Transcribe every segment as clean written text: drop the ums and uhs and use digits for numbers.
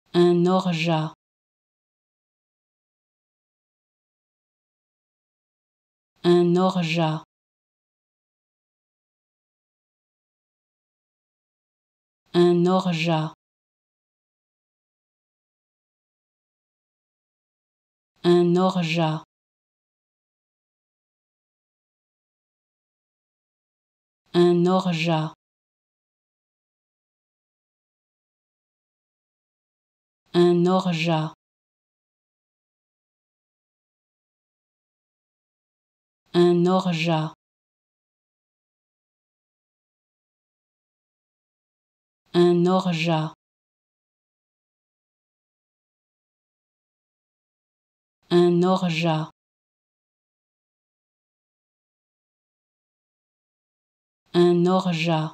un orgeat, un orgeat, un orgeat, un orgeat, un orgeat, un orgeat, un orgeat, un orgeat, un orgeat, un orgeat,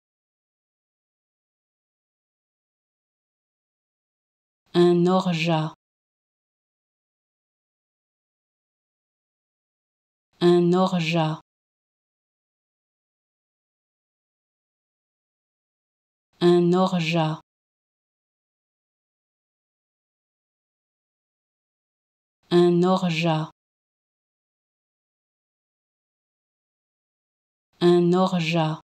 un orgeat, un orgeat, un orgeat, un orgeat, un orgeat,